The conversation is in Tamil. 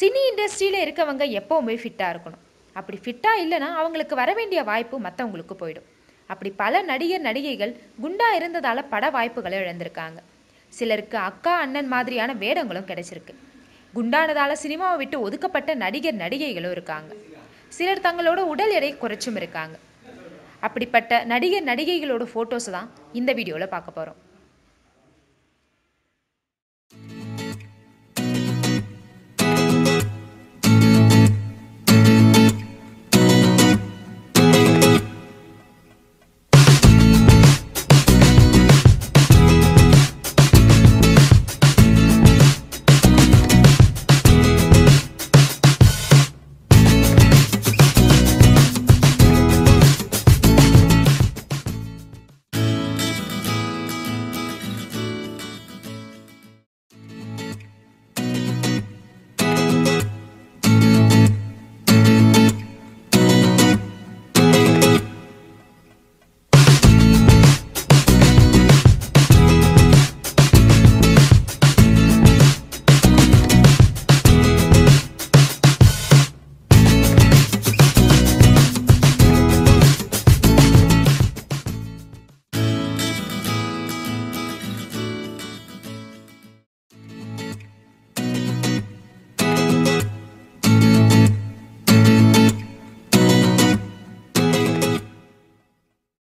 சினி இண்டஸ்ட்ரியில் இருக்கவங்க எப்போவுமே ஃபிட்டாக இருக்கணும். அப்படி ஃபிட்டாக இல்லைன்னா அவங்களுக்கு வர வேண்டிய வாய்ப்பு மற்றவங்களுக்கு போயிடும். அப்படி பல நடிகர் நடிகைகள் குண்டா இருந்ததால் பட வாய்ப்புகளை இழந்திருக்காங்க. சிலருக்கு அக்கா அண்ணன் மாதிரியான வேடங்களும் கிடைச்சிருக்கு. குண்டானதால் சினிமாவை விட்டு ஒதுக்கப்பட்ட நடிகர் நடிகைகளும் இருக்காங்க. சிலர் தங்களோட உடல் எடை குறைச்சும் இருக்காங்க. அப்படிப்பட்ட நடிகர் நடிகைகளோட ஃபோட்டோஸ் தான் இந்த வீடியோவில் பார்க்க போகிறோம்.